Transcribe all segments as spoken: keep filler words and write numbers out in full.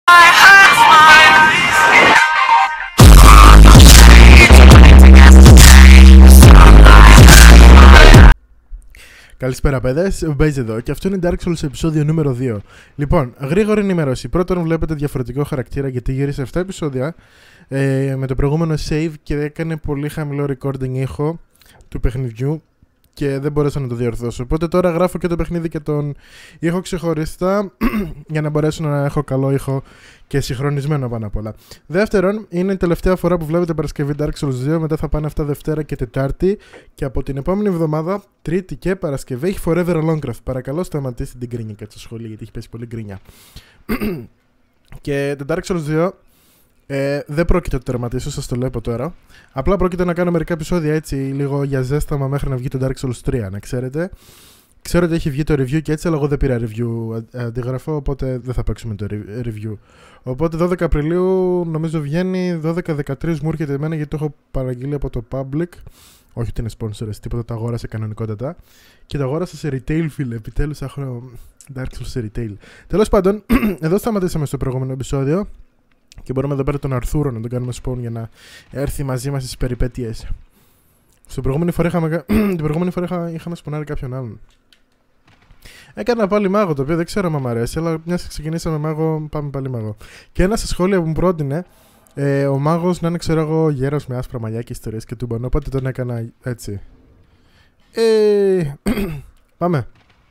Καλησπέρα παιδες, Μπέιζ εδώ και αυτό είναι Dark Souls επεισόδιο νούμερο δύο. Λοιπόν, γρήγορη ενημέρωση. Πρώτον, βλέπετε διαφορετικό χαρακτήρα γιατί γύρισε επτά επεισόδια ε, με το προηγούμενο save και έκανε πολύ χαμηλό recording ήχο του παιχνιδιού και δεν μπόρεσα να το διορθώσω. Οπότε τώρα γράφω και το παιχνίδι και τον ήχο ξεχωριστά για να μπορέσω να έχω καλό ήχο και συγχρονισμένο πάνω απ' όλα. Δεύτερον, είναι η τελευταία φορά που βλέπετε Παρασκευή Dark Souls δύο. Μετά θα πάνε αυτά Δευτέρα και Τετάρτη. Και από την επόμενη εβδομάδα, Τρίτη και Παρασκευή, έχει Forever Longcraft. Παρακαλώ, σταματήστε την γκρίνια και στο σχολείο γιατί έχει πέσει πολύ γκρίνια. Και το Dark Souls δύο ε, δεν πρόκειται να το τερματίσω, σας το λέω από τώρα. Απλά πρόκειται να κάνω μερικά επεισόδια έτσι, λίγο για ζέσταμα μέχρι να βγει το Dark Souls τρία, να ξέρετε. Ξέρω ότι έχει βγει το review και έτσι, αλλά εγώ δεν πήρα review αντίγραφο, οπότε δεν θα παίξουμε το review. Οπότε δώδεκα Απριλίου νομίζω βγαίνει, δώδεκα δεκατρείς μου έρχεται εμένα γιατί το έχω παραγγείλει από το public. Όχι ότι είναι sponsor, τίποτα, το αγόρασα κανονικότατα. Και το αγόρασα σε retail, φίλε. Επιτέλους έχω Dark Souls σε retail. Τέλος πάντων, εδώ σταματήσαμε στο προηγούμενο επεισόδιο. Και μπορούμε εδώ πέρα τον Αρθούρο να τον κάνουμε spawn για να έρθει μαζί μας στις περιπέτειες. Στην προηγούμενη φορά είχαμε, την προηγούμενη φορά είχα, είχαμε σπονάρει κάποιον άλλον. Έκανα πάλι μάγο, το οποίο δεν ξέρω αν μου αρέσει, αλλά μιας και ξεκινήσαμε μάγο, πάμε πάλι μάγο. Και ένα στα σχόλια που μου πρότεινε ε, ο μάγος να είναι, ξέρω εγώ, γέρος με άσπρα μαλλιά και ιστορίες και τούμπαν. Οπότε τον έκανα έτσι. Ε, πάμε.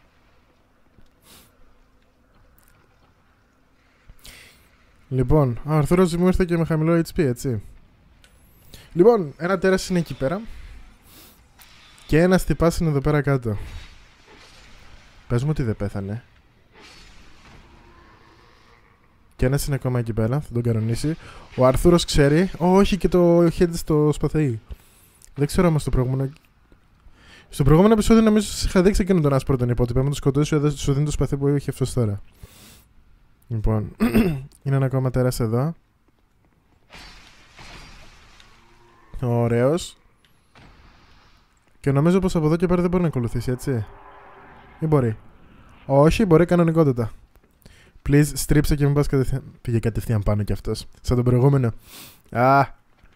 Λοιπόν, ο Αρθούρος μου ήρθε και με χαμηλό έιτς πι, έτσι. Λοιπόν, ένα τέρας είναι εκεί πέρα. Και ένας τυπάς είναι εδώ πέρα κάτω. Πες μου ότι δεν πέθανε. Και ένας είναι ακόμα εκεί πέρα, θα τον κανονίσει. Ο Αρθούρος ξέρει. Ω, όχι, και το head στο σπαθί. Δεν ξέρω όμως το προηγούμενο. Στο προηγούμενο επεισόδιο νομίζω σας είχα δείξει εκείνον τον άσπρο τον υπότυπο. Με το σκοτώσει σου δίνει το σπαθί που είχε αυτός τώρα. Λοιπόν, είναι ένα ακόμα τέρας εδώ. Ωραίος. Και νομίζω πως από εδώ και πέρα δεν μπορεί να ακολουθήσει, έτσι. Ή μπορεί? Όχι, μπορεί κανονικότητα. Please, στρίψε και μην πας κατευθείαν. Πήγε κατευθείαν πάνω κι αυτός. Σαν τον προηγούμενο. Α!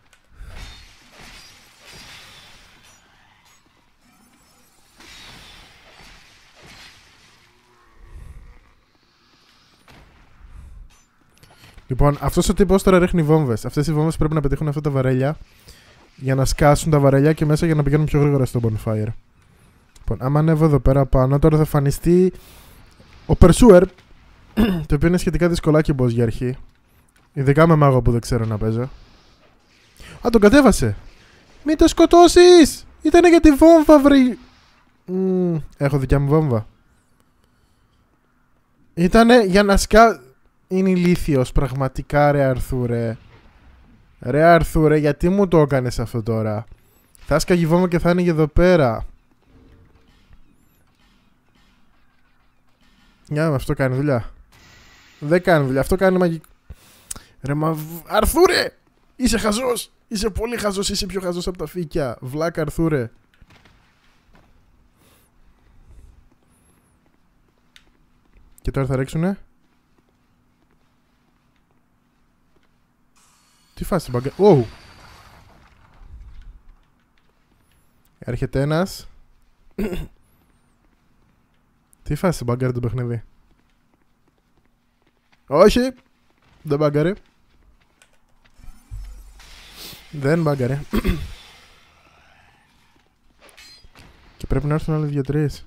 Λοιπόν, αυτός ο τύπος τώρα ρίχνει βόμβες. Αυτές οι βόμβες πρέπει να πετύχουν αυτά τα βαρέλια για να σκάσουν τα βαρέλια και μέσα για να πηγαίνουν πιο γρήγορα στο bonfire. Λοιπόν, άμα ανέβω εδώ πέρα πάνω, τώρα θα εμφανιστεί ο Pursuer, το οποίο είναι σχετικά δυσκολάκι boss για αρχή. Ειδικά με μάγο που δεν ξέρω να παίζω. Α, τον κατέβασε! Μην το σκοτώσεις! Ήτανε για τη βόμβα, βρει! Mm, έχω δικιά μου βόμβα. Ήτανε για να σκά... Είναι ηλίθιος, πραγματικά, ρε Αρθούρε. Ρε Αρθούρε, γιατί μου το έκανες αυτό τώρα? Θα σκάγει βόμβα και θα είναι εδώ πέρα. Για αυτό κάνει δουλειά. Δεν κάνει δουλειά, αυτό κάνει μαγικό. Ρε μα... Αρθούρε! Είσαι χαζός! Είσαι πολύ χαζός, είσαι πιο χαζός από τα φύκια. Βλάκα Αρθούρε. Και τώρα θα ρίξουνε. Τι φάση μπαγκα... Oh. Έρχεται ένας. Τι φάση μπαγκάρε το παιχνίδι? Όχι! Δεν μπαγκάρε. Δεν μπαγκάρε. Και πρέπει να έρθουν άλλοι δύο-τρεις.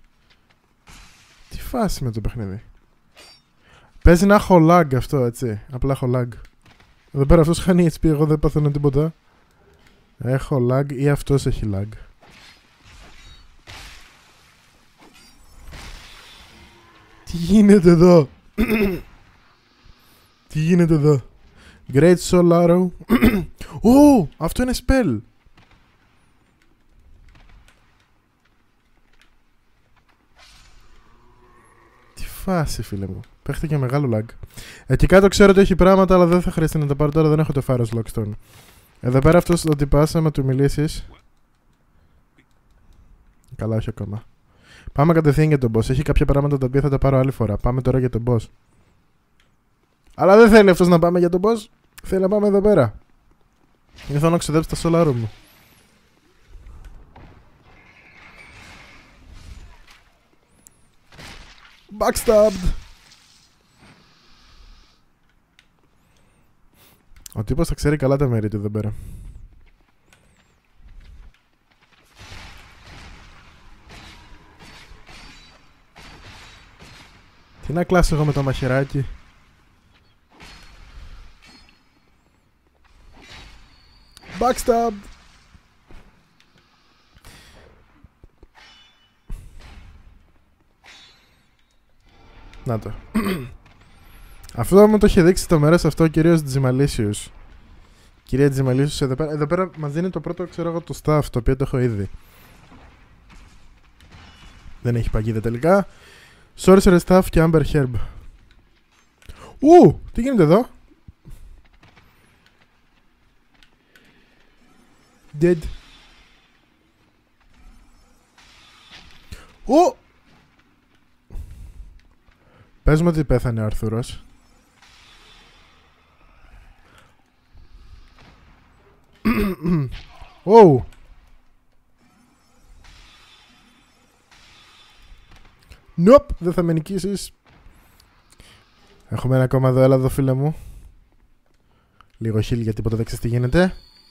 Τι φάση με το παιχνίδι? Παίζει να έχω lag αυτό, έτσι. Απλά έχω lag. Εδώ πέρα αυτός χάνει έιτς πι, εγώ δεν παθαίνω τίποτα. Έχω lag ή αυτός έχει lag. Τι γίνεται εδώ? Τι γίνεται εδώ? Great Soul Arrow. Ω, αυτό είναι spell. Τι φάση, φίλε μου. Παίχτηκε μεγάλο lag. Εκεί κάτω ξέρω ότι έχει πράγματα, αλλά δεν θα χρειαστεί να τα πάρω τώρα, δεν έχω το φάρος Lockstone. Εδώ πέρα αυτός το τυπάς, άμα του μιλήσεις. Καλά, όχι ακόμα. Πάμε κατευθείαν για τον boss. Έχει κάποια πράγματα τα οποία θα τα πάρω άλλη φορά. Πάμε τώρα για τον boss. Αλλά δεν θέλει αυτός να πάμε για τον boss. Θέλει να πάμε εδώ πέρα. Ήρθα να ξεδέψει τα σολάρο μου. Backstabbed. Ο τύπος θα ξέρει καλά τα μέρη του εδώ πέρα. Τι να κλάσω εγώ με το μαχαιράκι. Backstab. Να το. Αυτό μου το είχε δείξει το μέρος αυτό ο κυρίος Τζιμαλίσιους. Κυρία Τζιμαλίσιους εδώ πέρα. Εδώ πέρα μας δίνει το πρώτο, ξέρω εγώ, το staff, το οποίο το έχω ήδη. Δεν έχει παγίδα τελικά. Sorcerer Staff και Amber Herb. Ου! Τι γίνεται εδώ? Dead. Ου! Πες μου ότι πέθανε ο Αρθούρος. Ου! Nope, δεν θα με νικήσεις. Έχουμε ένα ακόμα εδώ, έλα εδώ φίλε μου. Λίγο χείλ γιατί ποτέ δεν ξέρεις τι γίνεται.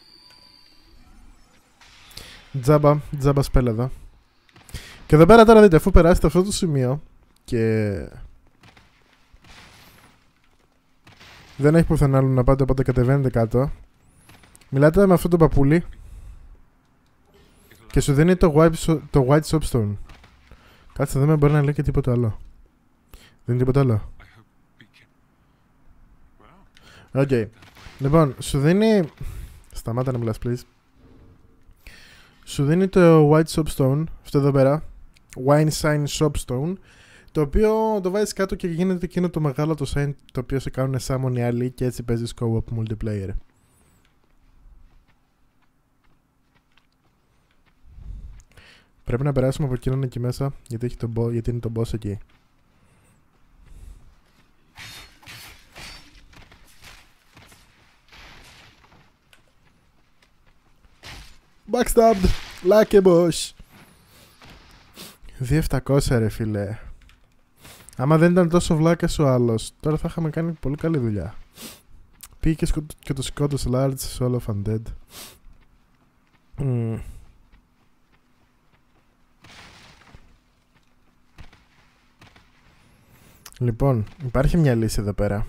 Τζάμπα, τζάμπα σπέλ εδώ. Και εδώ πέρα τώρα δείτε, αφού περάσετε αυτό το σημείο και δεν έχει πουθενά άλλο να πάτε, οπότε κατεβαίνετε κάτω. Μιλάτε με αυτόν τον παππούλι και σου δίνει το white, το white soapstone. Κάτσε εδώ, με μπορεί να λέει και τίποτα άλλο. Δεν είναι τίποτα άλλο. Οκ. Okay. Λοιπόν, σου δίνει... Σταμάτα να μιλάς, please. Σου δίνει το white soapstone, αυτό εδώ πέρα. Wine sign soapstone. Το οποίο το βάζεις κάτω και γίνεται εκείνο το μεγάλο το sign το οποίο σε κάνουν summon οι άλλοι και έτσι παίζεις co-op multiplayer. Πρέπει να περάσουμε από εκείνον εκεί μέσα, γιατί, έχει το bo- γιατί είναι το boss εκεί. Backstabbed, like a boss. δύο επτακόσια ρε φίλε. Άμα δεν ήταν τόσο βλάκας ο άλλος, τώρα θα είχαμε κάνει πολύ καλή δουλειά. Πήγε και, σκο- και το σκότωσε Large Soul of Undead. Mm. Λοιπόν, υπάρχει μια λύση εδώ πέρα.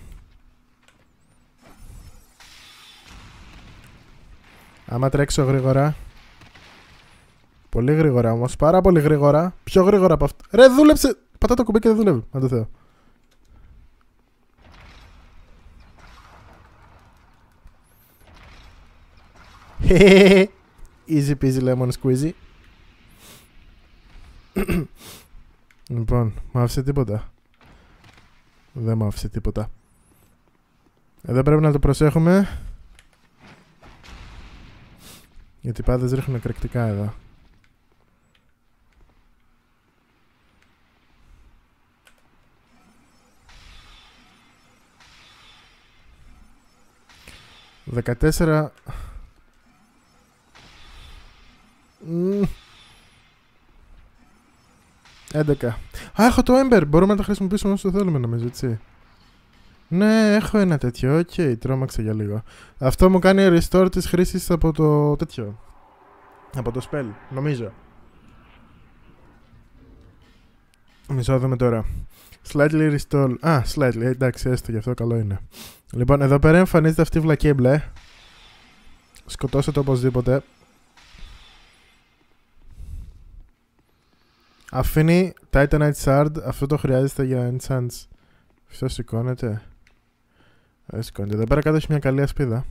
Άμα τρέξω γρήγορα. Πολύ γρήγορα όμως, πάρα πολύ γρήγορα. Πιο γρήγορα από αυτό. Ρε, δούλεψε! Πατά το κουμπί και δεν δουλεύει. Να το θεώ. Easy peasy lemon squeezy. Λοιπόν, μ' άφησε τίποτα. Δεν μ' άφησε τίποτα. Εδώ πρέπει να το προσέχουμε. Γιατί οι πάντες ρίχνουν εκρηκτικά εδώ. δεκατέσσερα. Mm. έντεκα. Α, έχω το Ember. Μπορούμε να το χρησιμοποιήσουμε όσο θέλουμε νομίζω, έτσι. Ναι, έχω ένα τέτοιο. Οκ, okay, τρόμαξα για λίγο. Αυτό μου κάνει restore της χρήσης από το τέτοιο. Από το spell, νομίζω. Μισό δούμε τώρα. Slightly restore. Α, slightly. Εντάξει, έστω γι' αυτό καλό είναι. Λοιπόν, εδώ πέρα εμφανίζεται αυτή η βλακή μπλε. Σκοτώστε το οπωσδήποτε. Αφήνει Titanite Shard. Αυτό το χρειάζεται για enchants. Αυτό σηκώνεται. Δεν σηκώνεται. Εδώ πέρα κάτω έχει μια καλή ασπίδα.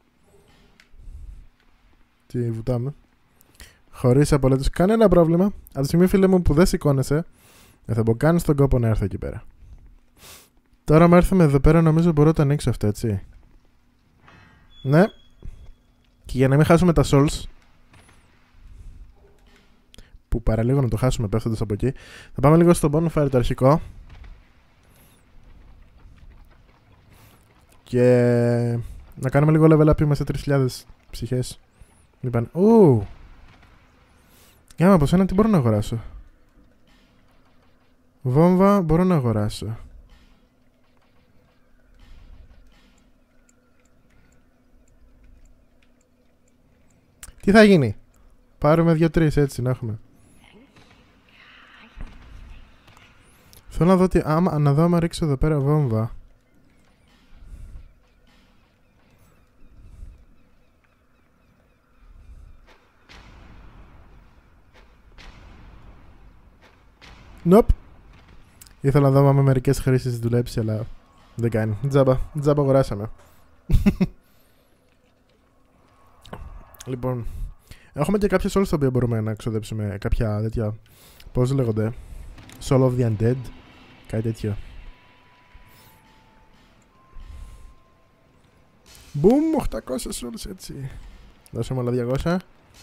Τι βουτάμε. Χωρίς απολύτως κανένα πρόβλημα. Από τη στιγμή, φίλε μου, που δεν σηκώνεσαι, δεν θα μπω καν στον κόπο να έρθω εκεί πέρα. Τώρα, άμα έρθουμε εδώ πέρα, νομίζω μπορώ να το ανοίξω αυτό, έτσι. Ναι. Και για να μην χάσουμε τα souls, που παραλίγο να το χάσουμε πέφτοντας από εκεί, θα πάμε λίγο στο bonfire το αρχικό. Και να κάνουμε λίγο level up, είμαστε τρεις χιλιάδες ψυχές. Λοιπόν, ου! Για να πω σένα τι μπορώ να αγοράσω. Βόμβα μπορώ να αγοράσω. Τι θα γίνει? Πάρουμε δύο-τρεις έτσι να έχουμε. Θέλω να δω, τι, άμα, να δω άμα ρίξω εδώ πέρα βόμβα. Nope. Ήθελα να δω άμα με μερικές χρήσεις δουλέψει, αλλά δεν κάνει. Τζάμπα, τζάμπα αγοράσαμε. Λοιπόν, έχουμε και κάποια souls τα οποία μπορούμε να ξοδέψουμε. Κάποια τέτοια, πώς λέγονται, Soul of the Undead, κάτι τέτοιο. Μπουμ, οκτακόσια souls έτσι. Δώσαμε άλλα διακόσια.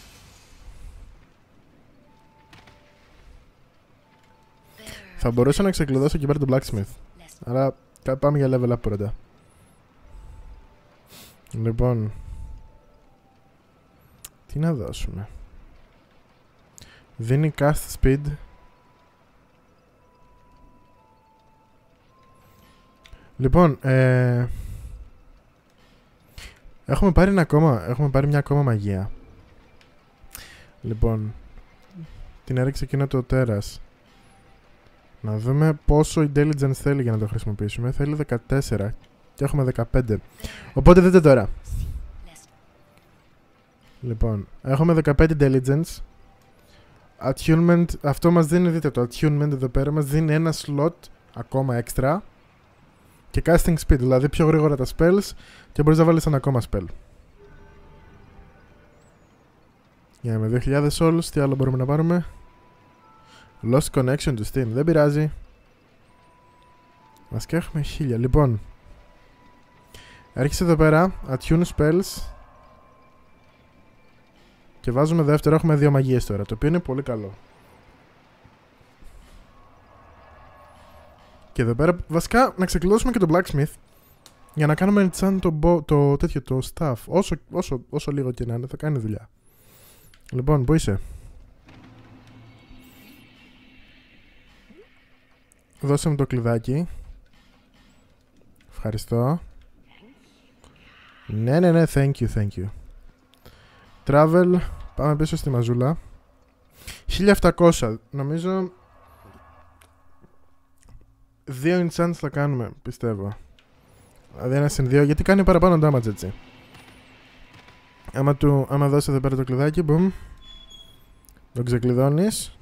Θα μπορούσα να ξεκλειδώσω εκεί πέρα τον blacksmith. Αλλά πάμε για level up πρώτα. Λοιπόν, τι να δώσουμε? Δίνει cast speed. Λοιπόν, ε, έχουμε πάρει ένα ακόμα, έχουμε πάρει μια ακόμα μαγεία. Λοιπόν, την έριξε εκείνο το τέρας. Να δούμε πόσο intelligence θέλει για να το χρησιμοποιήσουμε. Θέλει δεκατέσσερα και έχουμε δεκαπέντε. Οπότε δείτε τώρα. Λοιπόν, έχουμε δεκαπέντε intelligence. Attunement, αυτό μας δίνει, δείτε το attunement εδώ πέρα, μας δίνει ένα slot ακόμα extra. Και casting speed, δηλαδή πιο γρήγορα τα spells και μπορείς να βάλεις ένα ακόμα spell. Για με δύο χιλιάδες souls, τι άλλο μπορούμε να πάρουμε? Lost connection to Steam, δεν πειράζει. Μας και έχουμε χίλια. Λοιπόν, έρχεσαι εδώ πέρα, attune spells. Και βάζουμε δεύτερο, έχουμε δύο μαγείες τώρα, το οποίο είναι πολύ καλό. Και εδώ πέρα, βασικά, να ξεκλειδώσουμε και τον blacksmith. Για να κάνουμε enchant το, το, το τέτοιο, το staff. Όσο, όσο, όσο λίγο και να είναι, θα κάνει δουλειά. Λοιπόν, πού είσαι? Δώσε μου το κλειδάκι. Ευχαριστώ. Ναι, ναι, ναι, thank you, thank you. Travel, πάμε πίσω στη μαζούλα. χίλια επτακόσια, νομίζω. Δύο enchants θα κάνουμε, πιστεύω. Δηλαδή ένα συν δύο, γιατί κάνει παραπάνω damage έτσι. Άμα, του, άμα δώσει εδώ πέρα το κλειδάκι, boom. Το ξεκλειδώνεις.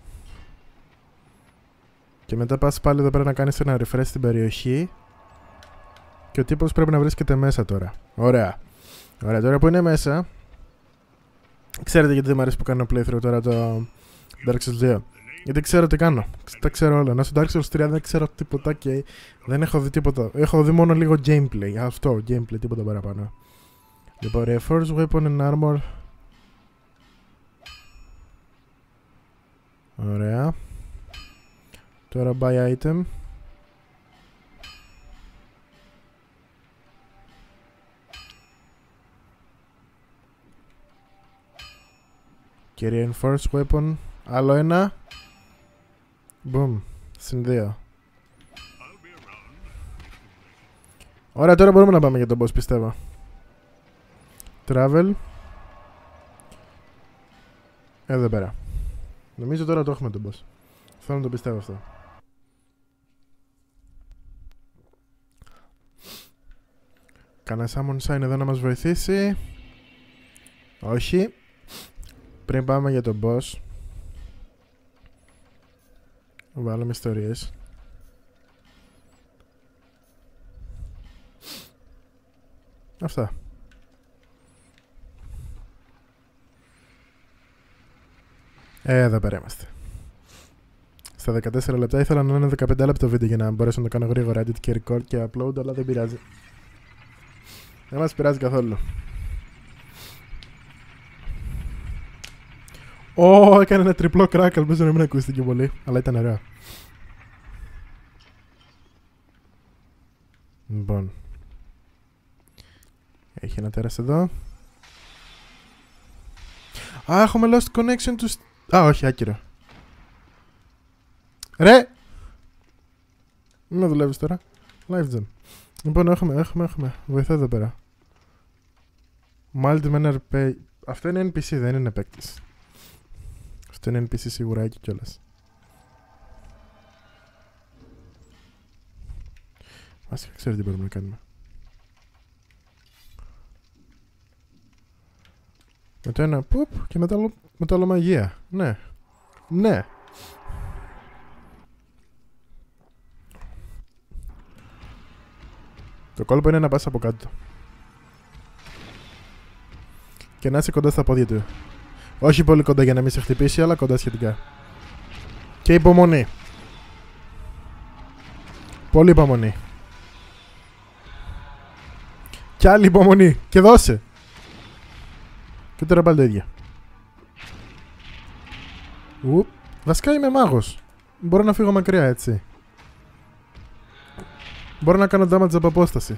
Και μετά πας πάλι εδώ πέρα να κάνεις ένα refresh στην περιοχή. Και ο τύπος πρέπει να βρίσκεται μέσα τώρα. Ωραία. Ωραία, τώρα που είναι μέσα. Ξέρετε γιατί δεν μου αρέσει που κάνω playthrough τώρα το Dark Souls δύο? Γιατί ξέρω τι κάνω. Τα ξέρω όλα. Ενώ στο Dark Souls τρία δεν ξέρω τίποτα και δεν έχω δει τίποτα. Έχω δει μόνο λίγο gameplay. Αυτό, gameplay, τίποτα παραπάνω. Λοιπόν, Reforce Weapon and Armor. Ωραία. Τώρα buy item. Και reinforce weapon. Άλλο ένα. Boom. Συν δύο. Ωραία, τώρα μπορούμε να πάμε για τον boss, πιστεύω. Travel. Εδώ πέρα. Νομίζω τώρα το έχουμε τον boss. Θέλω να το πιστεύω αυτό. Κάνα summon sign εδώ να μας βοηθήσει. Όχι. Πριν πάμε για τον boss, βάλουμε ιστορίες. Αυτά. Ε, εδώ πέρα είμαστε. Στα δεκατέσσερα λεπτά, ήθελα να είναι δεκαπέντε λεπτό βίντεο για να μπορέσω να το κάνω γρήγορα edit και record και upload, αλλά δεν πειράζει. Δεν μας πειράζει καθόλου. Ω, oh, έκανε ένα τριπλό crack, ελπίζω να μην ακούστηκε πολύ, αλλά ήταν ωραίο. Λοιπόν, Έχει ένα τέρας εδώ. Α, έχουμε lost connection του... Α, όχι, άκυρο. Ρε! Μην με δουλεύεις τώρα. Live jam. Λοιπόν, έχουμε, έχουμε, έχουμε. Βοηθά εδώ πέρα. Multi-manner pay. Αυτό είναι εν πι σι, δεν είναι παίκτης. Αυτό είναι εν πι σι σίγουρα εκεί κιόλας. Βασικά ξέρω τι μπορούμε να κάνουμε. Με το ένα πουπ και με το άλλο, με το άλλο μαγεία. Ναι. Ναι. Το κόλπο είναι να πας από κάτω. Και να είσαι κοντά στα πόδια του. Όχι πολύ κοντά για να μην σε χτυπήσει, αλλά κοντά σχετικά. Και υπομονή. Πολύ υπομονή. Κι άλλη υπομονή. Και δώσε. Και τώρα πάλι το ίδιο. Ουπ. Βασικά είμαι μάγος. Μπορώ να φύγω μακριά έτσι. Μπορώ να κάνω damage από απόσταση.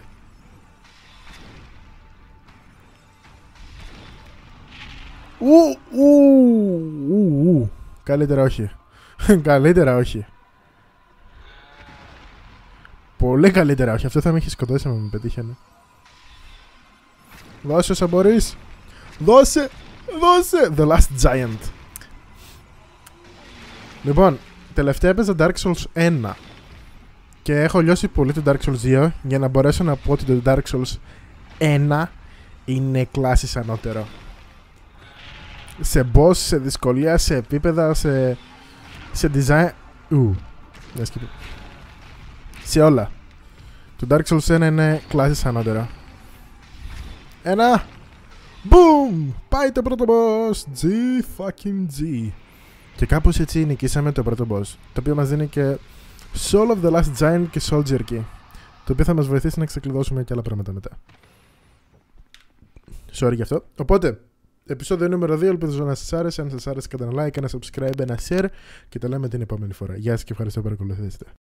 Ου, ου, ου, ου. Καλύτερα όχι. Καλύτερα όχι. Πολύ καλύτερα όχι. Αυτό θα με έχει σκοτώσει αν με πετύχαινε. Δώσε όσα μπορείς. Δώσε. Δώσε. The Last Giant. Λοιπόν, τελευταία έπαιζα Dark Souls ένα. Και έχω λιώσει πολύ το Dark Souls δύο για να μπορέσω να πω ότι το Dark Souls ένα είναι κλάσης ανώτερο. Σε boss, σε δυσκολία, σε επίπεδα, σε, σε design. Ου. Σε όλα. Το Dark Souls ένα είναι κλάσης ανώτερο. Ένα. Boom! Πάει το πρώτο boss. G fucking G. Και κάπως έτσι νικήσαμε το πρώτο boss. Το οποίο μας δίνει και Soul of the Last Giant και Soldier Key. Το οποίο θα μας βοηθήσει να ξεκλειδώσουμε και άλλα πράγματα μετά. Sorry γι' αυτό. Οπότε, επεισόδιο νούμερο δύο. Ελπίζω να σας άρεσε. Αν σας άρεσε, κάντε ένα like, ένα subscribe, ένα share. Και τα λέμε την επόμενη φορά. Γεια σας και ευχαριστώ που παρακολουθήσατε.